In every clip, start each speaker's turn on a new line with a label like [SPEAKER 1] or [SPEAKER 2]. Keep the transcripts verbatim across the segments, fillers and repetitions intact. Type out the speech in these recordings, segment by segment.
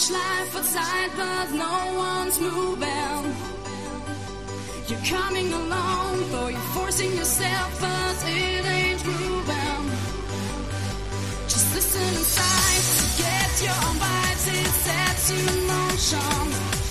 [SPEAKER 1] much life outside, but no one's moving. You're coming along, though you're forcing yourself, but it ain't moving. Just listen inside to get your own vibes, it sets you in motion.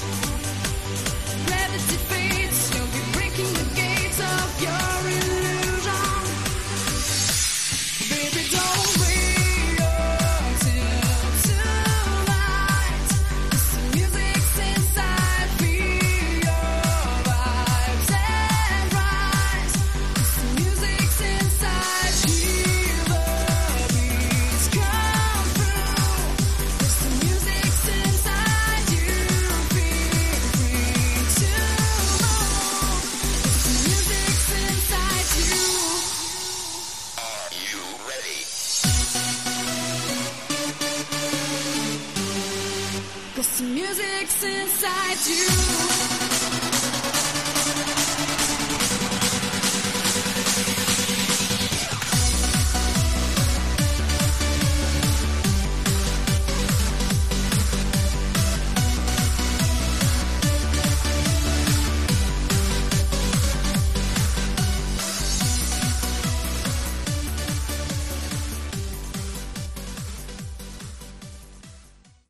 [SPEAKER 1] Gravity fades, you'll be breaking the gates of your illusion. Baby, don't wait until tonight. The music's inside, feel your vibes and rise. The music's inside, hear the beats come through. The music's inside you, feel free to move. The music's inside you.
[SPEAKER 2] Are you ready?
[SPEAKER 1] Cause the music's inside you.